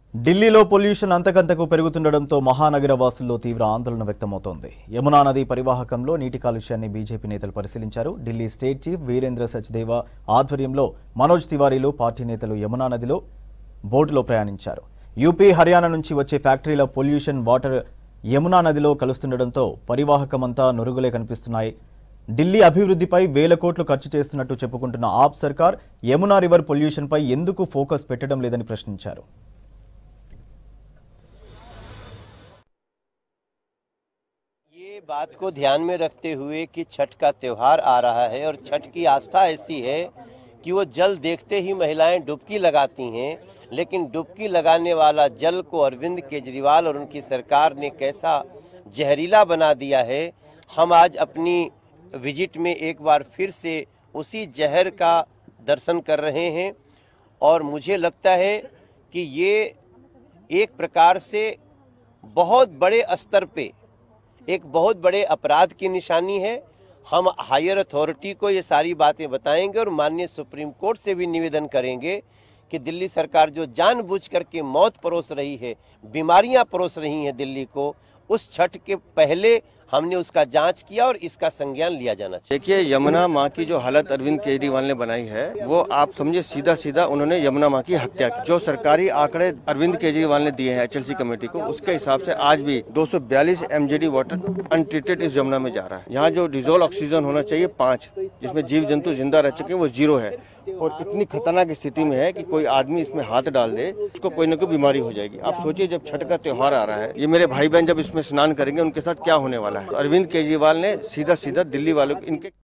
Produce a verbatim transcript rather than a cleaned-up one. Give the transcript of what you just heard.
ఢిల్లీలో పొల్యూషన్ అంతకంతకు పెరుగుతుండడంతో మహానగర వాసుల్లో తీవ్ర ఆందోళన వ్యక్తమవుతోంది. యమునా నది పరివాహకంలో నీటి కాలుష్యాన్ని బీజేపీ నేతలు పరిశీలించారు. ఢిల్లీ స్టేట్ చీఫ్ వీరేంద్ర సచ్దేవా ఆధ్వర్యంలో మనోజ్ తివారీలు పార్టీ నేతలు యమునా నదిలో బోటులో ప్రయాణించారు. యూపీ, హర్యానా నుంచి వచ్చే ఫ్యాక్టరీల పొల్యూషన్ వాటర్ యమునా నదిలో కలుస్తుండడంతో పరివాహకమంతా నురుగులే కనిపిస్తున్నాయి. ఢిల్లీ అభివృద్ధిపై వేల కోట్లు ఖర్చు చేస్తున్నట్టు చెప్పుకుంటున్న ఆప్ సర్కార్ యమునా రివర్ పొల్యూషన్పై ఎందుకు ఫోకస్ పెట్టడం లేదని ప్రశ్నించారు. ये बात को ध्यान में रखते हुए कि छठ का त्यौहार आ रहा है और छठ की आस्था ऐसी है कि वो जल देखते ही महिलाएं डुबकी लगाती हैं, लेकिन डुबकी लगाने वाला जल को अरविंद केजरीवाल और उनकी सरकार ने कैसा जहरीला बना दिया है। हम आज अपनी विजिट में एक बार फिर से उसी जहर का दर्शन कर रहे हैं और मुझे लगता है कि ये एक प्रकार से बहुत बड़े स्तर पे एक बहुत बड़े अपराध की निशानी है। हम हायर अथॉरिटी को ये सारी बातें बताएंगे और माननीय सुप्रीम कोर्ट से भी निवेदन करेंगे कि दिल्ली सरकार जो जानबूझ करके मौत परोस रही है, बीमारियां परोस रही हैं दिल्ली को, उस छठ के पहले हमने उसका जांच किया और इसका संज्ञान लिया जाना चाहिए। देखिए, यमुना माँ की जो हालत अरविंद केजरीवाल ने बनाई है वो आप समझे सीधा सीधा उन्होंने यमुना माँ की हत्या की। जो सरकारी आंकड़े अरविंद केजरीवाल ने दिए हैं एचएलसी कमेटी को, उसके हिसाब से आज भी दो सौ बयालीस एमजीडी वाटर अनट्रीटेड इस यमुना में जा रहा है। यहाँ जो डिजोल्व ऑक्सीजन होना चाहिए पाँच, जिसमें जीव जंतु जिंदा रह चुके हैं, वो जीरो है और इतनी खतरनाक स्थिति में है कि कोई आदमी इसमें हाथ डाल दे उसको कोई न कोई बीमारी हो जाएगी। आप सोचिए, जब छठ का त्योहार आ रहा है, ये मेरे भाई बहन जब इसमें स्नान करेंगे उनके साथ क्या होने वाला है। अरविंद केजरीवाल ने सीधा सीधा दिल्ली वालों इनके